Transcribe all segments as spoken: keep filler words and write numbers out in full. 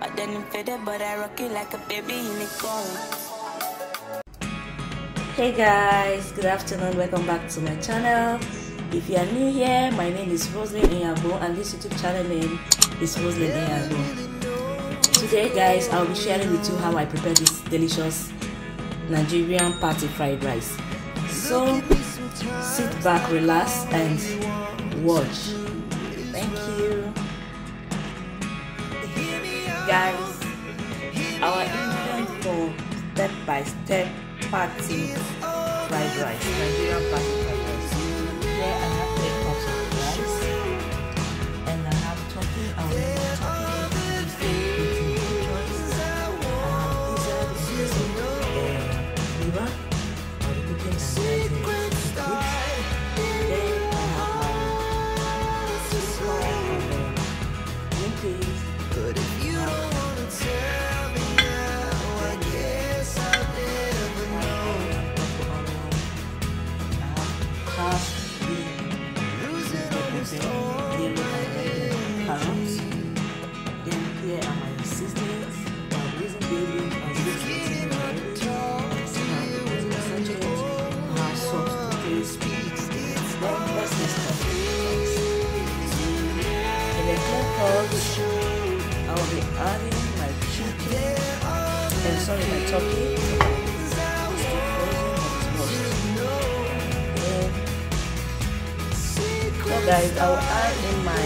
But then I'm faded, but I rock it like a baby in a car. Hey guys, good afternoon. Welcome back to my channel. If you are new here, my name is Roselyn Iyabo, and this YouTube channel name is Roselyn Iyabo. Today, guys, I'll be sharing with you how I prepare this delicious Nigerian party fried rice. So, sit back, relax, and watch. Thank you. Guys, our ingredients for step-by-step party fried rice, Nigerian party fried rice. Here I have three cups of rice, and I have turkey. I will use turkey eating choice. Um, these are the pieces of uh, liver. I'll be cooking and rice. Then I have my sweet corn and uh, green peas. But if you don't want to tell me now, I guess I'll never know. I have parsley, yellow and red carrots. Then here are my seasonings. I'm using baby and sweet already. I'm using sachet. I have salt to taste. Then let's get started. In the clear pot, I will be adding my chicken, and sorry, my turkey. It's still frozen, but it's washed. So guys, I will add in my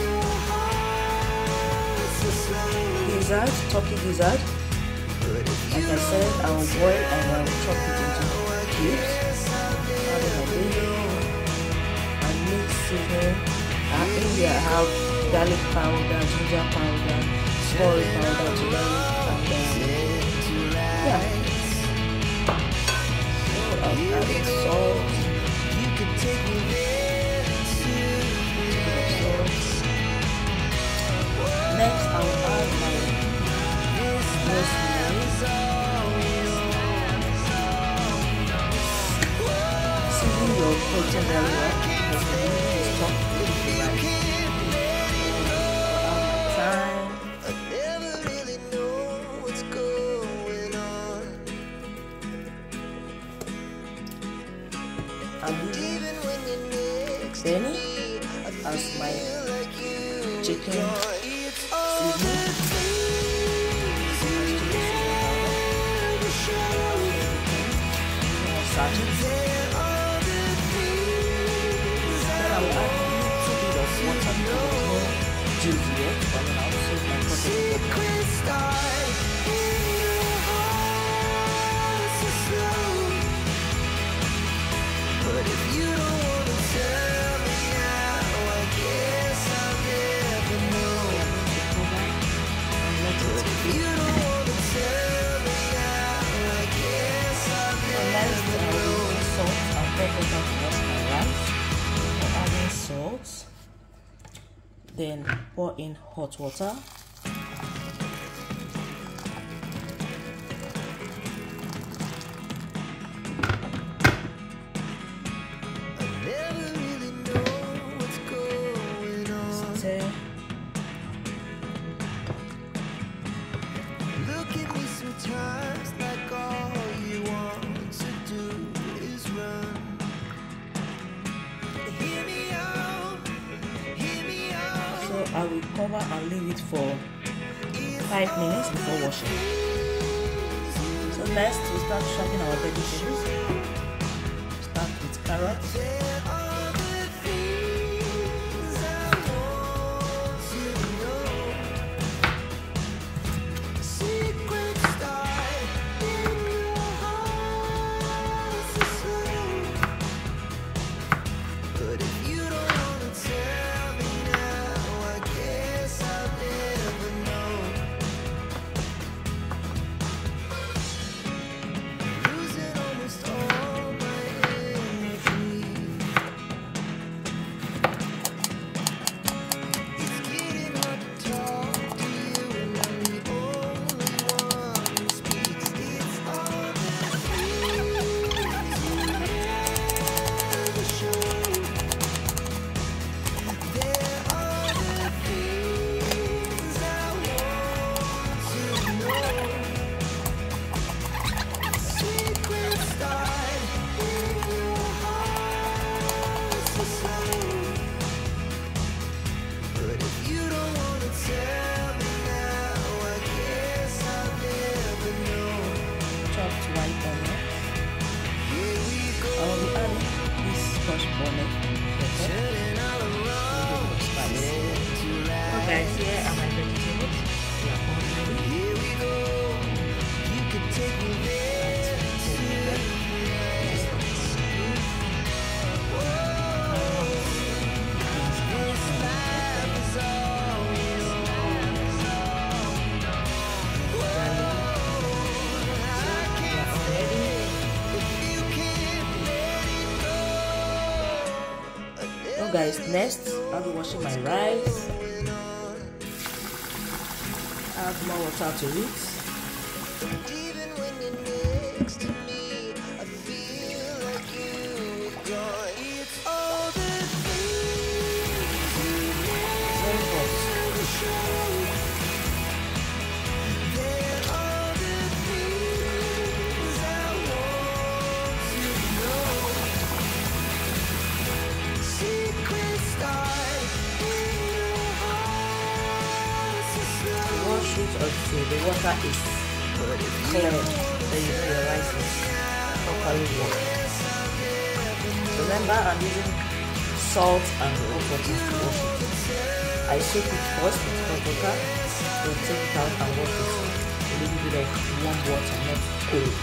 gizzard, turkey gizzard. Like I said, I will boil and I will chop it into cubes. Add in my baby, and mix seasoning. And in here I have garlic powder, ginger powder, curry powder, turmeric, and then yeah. So I'll add in salt. Next, I will add my rosemary. Season your protein very well because the meat is tough to the rice. I'm using Benny as my chicken seasoning. Sachets. Then I will add a little bit of water because it's more juicy yet, but then I'll also my potato. But if you don't want to tell me now, I guess I'll never know. If you don't want to tell me now, I guess I'll never know. Salt and pepper to wash my rice. For adding salt, then pour in hot water. Look at me sometimes like all you want to do is run. Hear me out, hear me out. So I will cover and leave it for five minutes before washing. So next we start chopping our vegetables. Start with carrots. guys, next I'll be washing my rice. Add more water to it. Even when you're next to me, I feel like you were gone. It's all the things you Very hot. never show. They're all the things I want to know. Secrets start in your heart so slow. Wash it until the water is clear, then you put your rice is properly washed. Remember, I'm using salt and hot water to wash it. I soak it first with hot water, then take it out and wash it a little bit of warm water, not cold.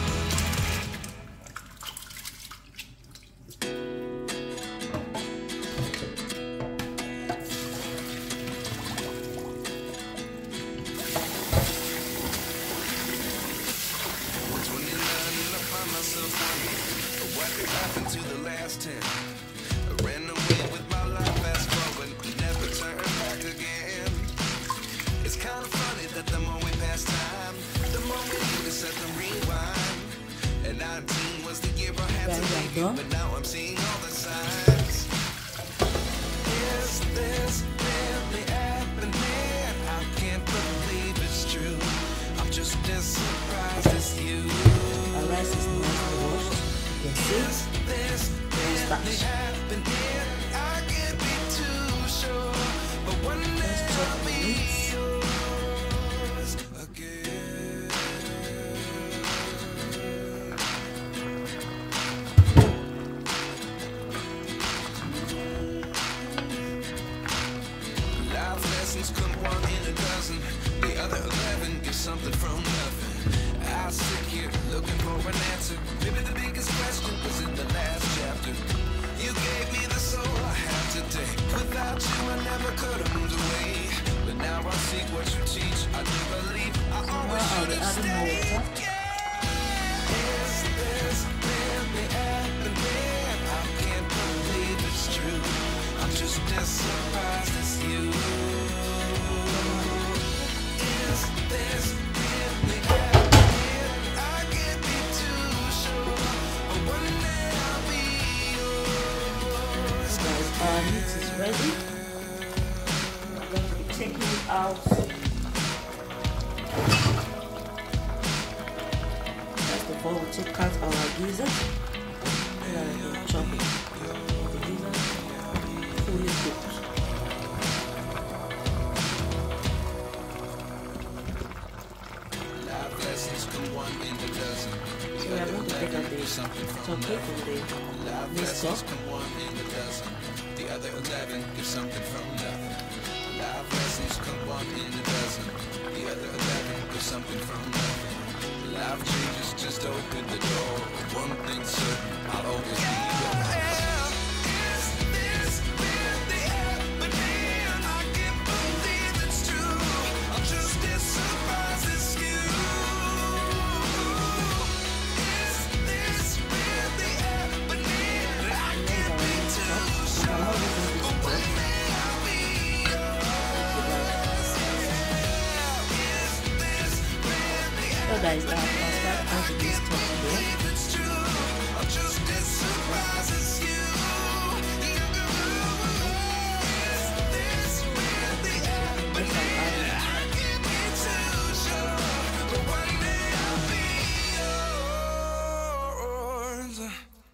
What happened to the last ten? I ran away with my life, fast forward, never turn back again. It's kind of funny that the more we pass time, the more we need to set the rewind. And nineteen was the year I had to leave you, but now I'm seeing all the signs. Is this really happening? I can't believe it's true. I'm just as surprised as you. Our rice is nicely washed. You can see This starch. happened here. I can't be too sure, but one day Let's check I'll the be meat. yours again. Life lessons come one in a dozen. The other eleven get something from nothing. I sit here looking for an answer. Maybe the biggest question was in the last chapter. You gave me the soul I have today. Without you, I never could have moved away. But now I see what you teach. I do believe I always Now I'll should be have adding more stayed. water. Is this really happening? I can't believe it's true. I'm just as surprised as you. Is this really happening? I can't be too sure, but one day I'll be yours. Guys, our meat is ready. I'm going to be taking it out. First of all, we take out our gizzard. And then we chop it. The gizzard fully cooked. Life lessons come one in a dozen. So we are going to take out the turkey from the meat stock. Come one in a dozen. The other eleven give something from nothing. Life lessons come one in a dozen. The other eleven give something from nothing. Life changes, just open the door. One thing certain, I'll always be yours. Is this really happening? I can't believe it's true. I'm just as surprised as you. Is this really happening? I can't be too sure, but one day I'll be yours. Is this really So guys, now I'll start adding this stuff here. if it's true? I'm just as surprised as you. Is this really happening? I can't be too sure, but one day I'll be yours.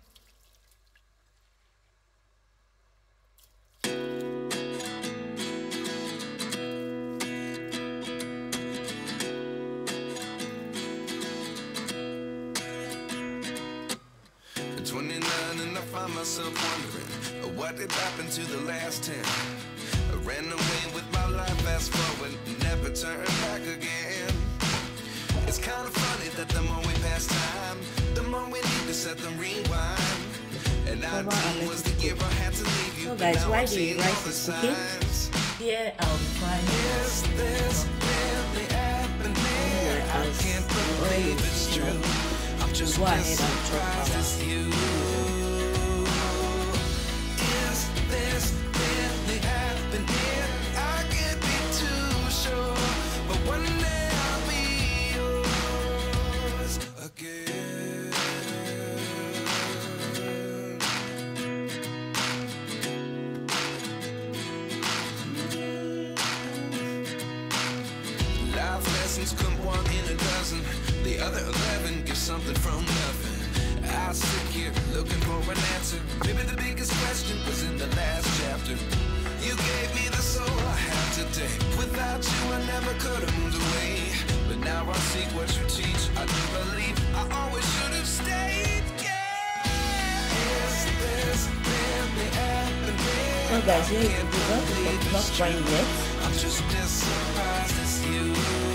At twenty-nine and I find myself wondering uh, what did happen to the last ten. I ran away with my life, fast forward, never turn back again. It's kind of funny that the more we pass time, the more we need to set the rewind. And nineteen was the year I had to leave you. So but guys, now while I'm the seeing rice all the is cooking, signs. here I'll be frying Is this really happening? I can't believe it's true. I'm just Go as ahead and chop surprised our as you. Is this lessons come one in a dozen. The other eleven give something from nothing. I sit here looking for an answer. Maybe the biggest question was in the last chapter. You gave me the soul I have today. Without you I never could have moved away. But now I see what you teach. I do believe I always should have stayed. Yeah. Is this really happening? So guys, here is the result, but not fine yet. I'm just as surprised as you.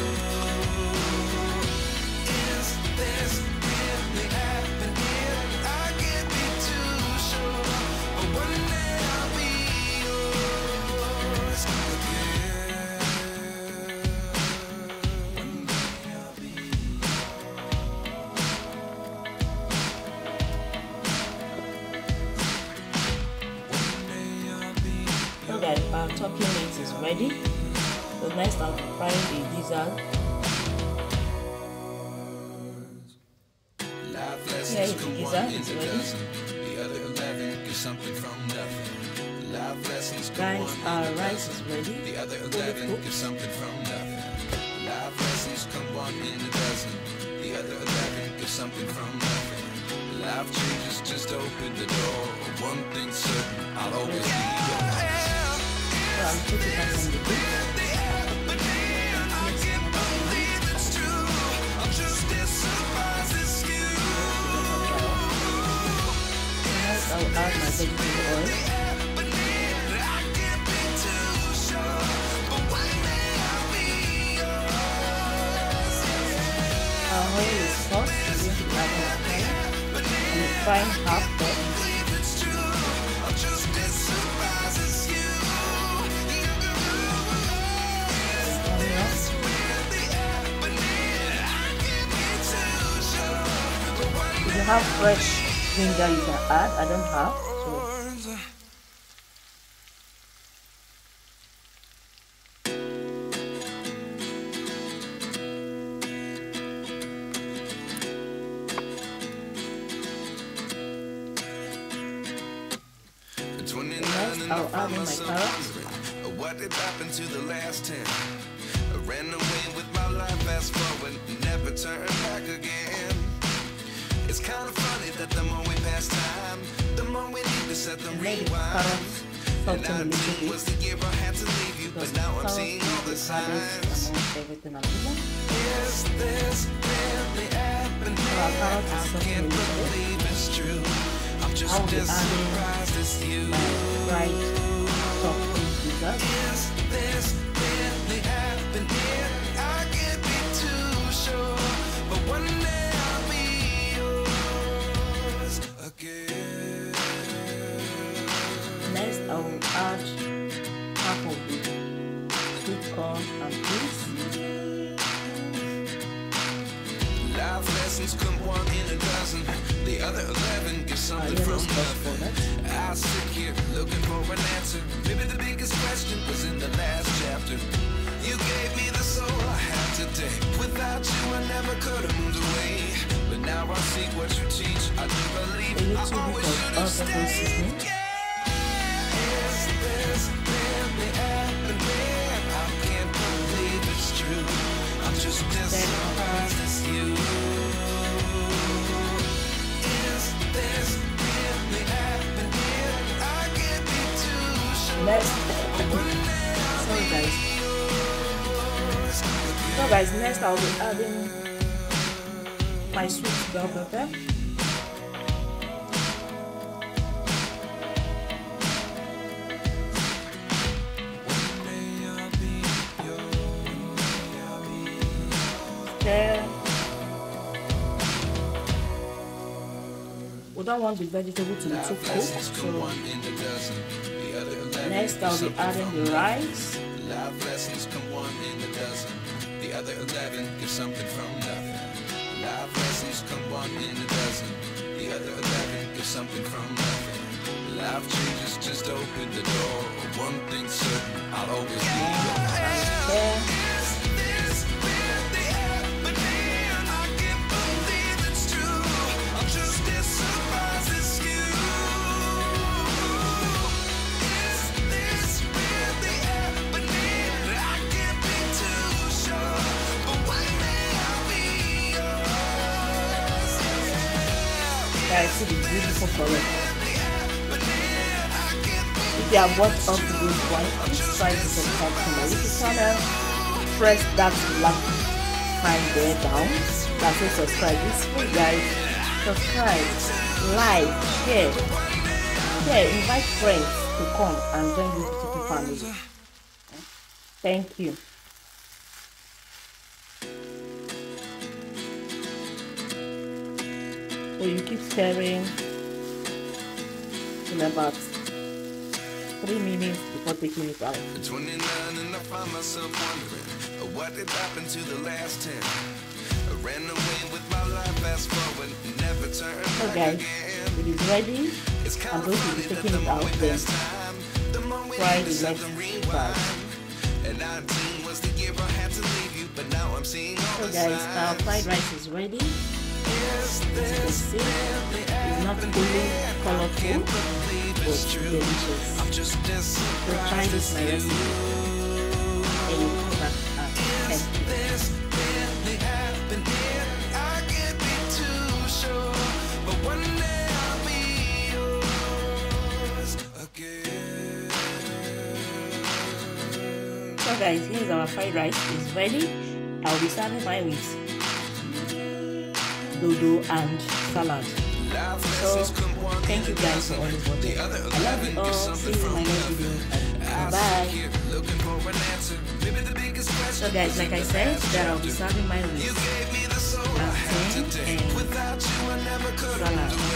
Is this really happening? I can't be too sure, but one day I'll be yours again. One day I'll be So guys, our talking mix is ready. So next I'll fry the gizzard. Here is the gizzard, it's ready. Guys, our rice is ready. The other eleven give something from nothing. Life lessons come one in a dozen. The other eleven give something from nothing. Life changes, just open the door. One thing's certain, I'll always be yours. So I'll put it back on the bit. Next I'll add my vegetable oil. Our oil is hot, so we're going to add our oil and fry half that. If you have fresh ginger, you can add. I don't have, so. Next, I'll add in my carrots. What did happen to the last ten? I ran away with my life, fast forward, never turn back again. It's kind of funny that the more we pass time, the more we need to set the rewind. And nineteen was the year I had to leave you, but now I'm seeing all the signs. Everything I'm doing. Is this really happening? I can't believe it's true. I'm just as surprised as you. Right, soft pizza. Is this really happening? I can't be too sure, but one day I'll be yours again. Next, I will add half of the sweet corn and peas. Life lessons come one in a dozen. The other eleven give something from nothing. I sit here looking for an answer. Maybe the biggest question was in the last chapter. You gave me the soul I have today. Without you I never could have moved away. But now I see what you teach. I do believe I always should have stayed. Is this really happening? I can't believe it's true. I'm just as surprised as you. Is this really happening? I can't be too sure. Next, sorry guys. So guys, next I'll be adding my sweet bell pepper. Stir. We don't want the vegetable to be too cooked, so next I'll be adding the rice. Life lessons come one in a dozen. The other eleven give something from nothing. Life lessons come one in a dozen. The other eleven give something from nothing. Life changes, just open the door. One thing's certain, I'll always be yours. But guys see the beautiful color. If you have watched up to this point, please try to subscribe to my YouTube channel. Press that black sign there down that says subscribe. It's free, guys. Subscribe, like, share. Yeah, invite friends to come and join this beautiful family. Thank you. So you keep sharing in about three minutes before taking it out. twenty-nine and I find myself wondering what did happen to the last ten. I ran away with my life, fast forward, never turn So guys, it is ready. I'm going to be taking it out then. Try the next part. was the year I had to leave you, but now I'm seeing all So guys, our fried rice is ready. As you can see, it's not fully colorful, but delicious. So try this my recipe and you come back and test it. So guys, here's our fried rice. It's ready. I'll be serving mine with dodo and salad. So thank you guys for always watching. I love you all. See you in my next video. Bye. So guys, like I said, that I'll be serving mine with plantain and salad.